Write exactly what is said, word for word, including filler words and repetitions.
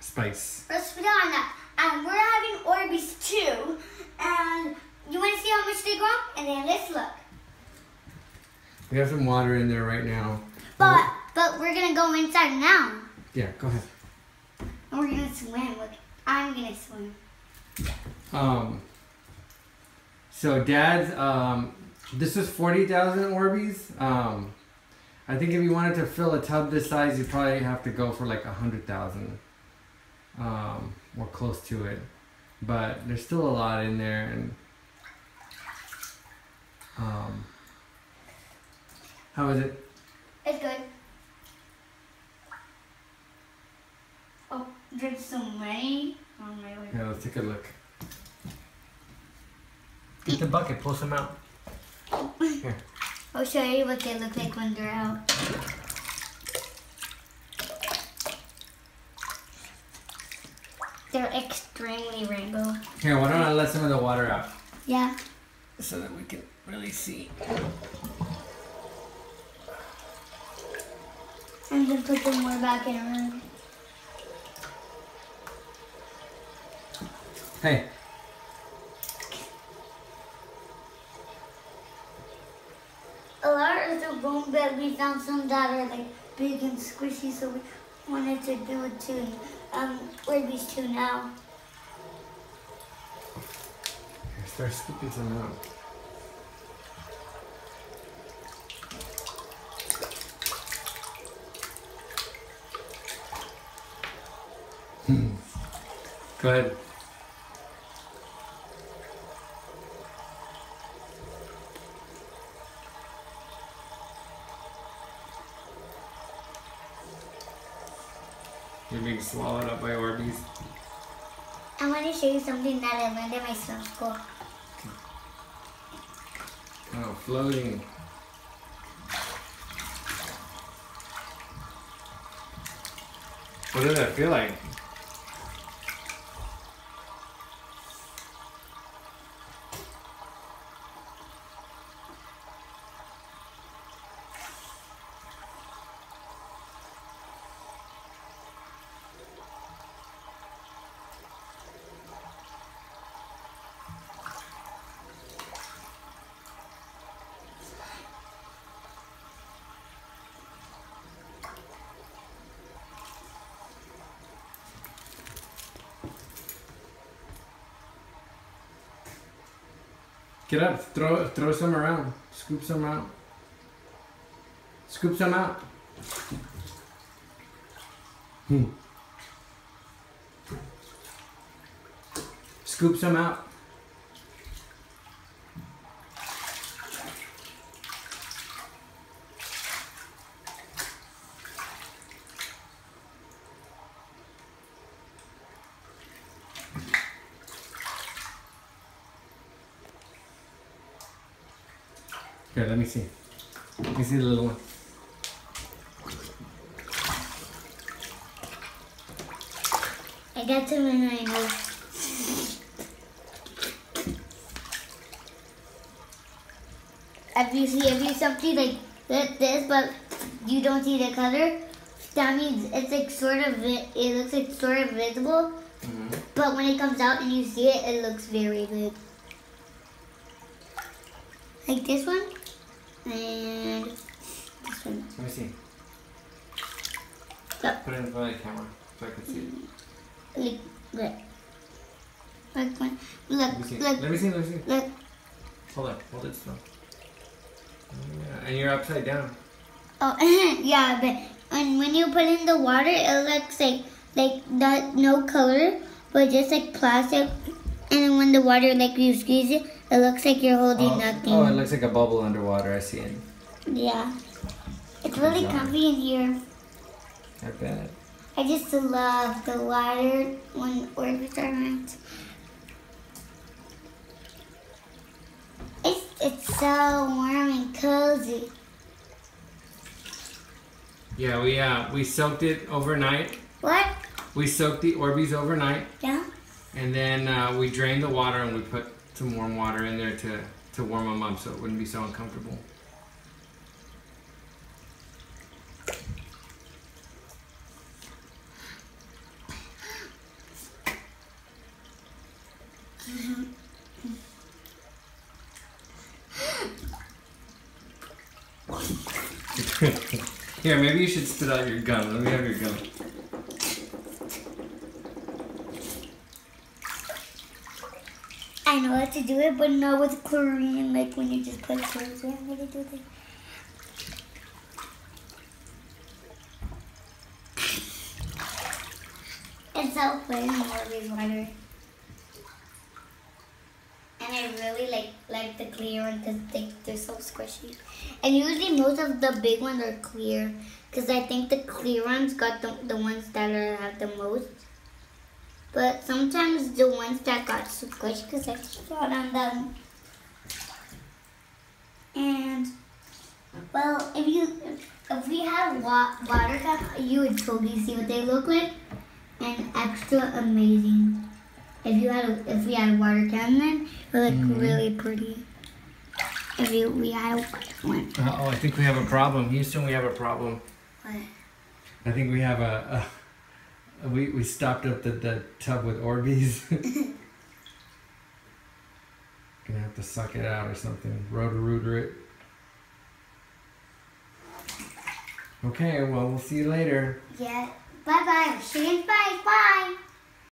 spice. Let's put it on that. And we're having Orbeez too. And you want to see how much they go? And then let's look. We have some water in there right now. But but we're gonna go inside now. Yeah, go ahead. And we're gonna swim. Look, I'm gonna swim. Um. So Dad's um, this is forty thousand Orbeez. Um, I think if you wanted to fill a tub this size, you probably have to go for like a hundred thousand. Um, or close to it, but there's still a lot in there, and um, how is it? It's good. Oh, there's so many on my way. Yeah, let's take a look. Get the bucket, pull some out. Here. I'll show you what they look like when they're out. They're extremely rainbow. Here, why don't I let some of the water out? Yeah. So that we can really see. I'm gonna put them more back in a room. Hey. A lot of the bone bed, we found some that are like big and squishy, so we wanted to do it too. Um, Orbeez too now. Here, start scooping some out. Go ahead. You're being swallowed up by Orbeez. I want to show you something that I learned in my swim school. Oh, floating. What does that feel like? Get up, throw throw some around, scoop some out. Scoop some out. Hmm. Scoop some out. Here, let me see. Let me see the little one. I got some in my nose. If you see, if you something like this, but you don't see the color, that means it's like sort of, it looks like sort of visible. Mm-hmm. But when it comes out and you see it, it looks very big. Like this one. And this one. Let me see. So, put it in front of the camera so I can see it. Look, look. Look, look, let me see. look. Let me see, let me see. Look. Hold on, hold it still. Yeah, and you're upside down. Oh, yeah, but and when you put in the water, it looks like like that no color, but just like plastic. And then when the water, like you squeeze it, it looks like you're holding oh. nothing. Oh, it looks like a bubble underwater. I see it. Yeah. It's really comfy in here. I bet. I just love the water when Orbeez are around. It's, it's so warm and cozy. Yeah, we uh we soaked it overnight. What? We soaked the Orbeez overnight. Yeah? And then uh, we drained the water and we put some warm water in there to, to warm them up so it wouldn't be so uncomfortable. Here, maybe you should spit out your gum. Let me have your gum. I know how to do it, but not with chlorine, like when you just put chlorine. I'm gonna do this. It's so fun, Morbius water. And I really like like the clear ones because they, they're so squishy. And usually most of the big ones are clear because I think the clear ones got the, the ones that are have the most. But sometimes the ones that got squished because I shot on them. And well, if you if we had wa water cups, you would totally see what they look like. And extra amazing. If you had a, if we had a water cannon, it would look mm-hmm. really pretty. If you, we had a water one. Uh oh, I think we have a problem, Houston. We have a problem. What? I think we have a. a we we stopped up the, the tub with Orbeez. Gonna have to suck it out or something. Roto-rooter it. Okay, well we'll see you later. Yeah. Bye bye. Bye. Bye.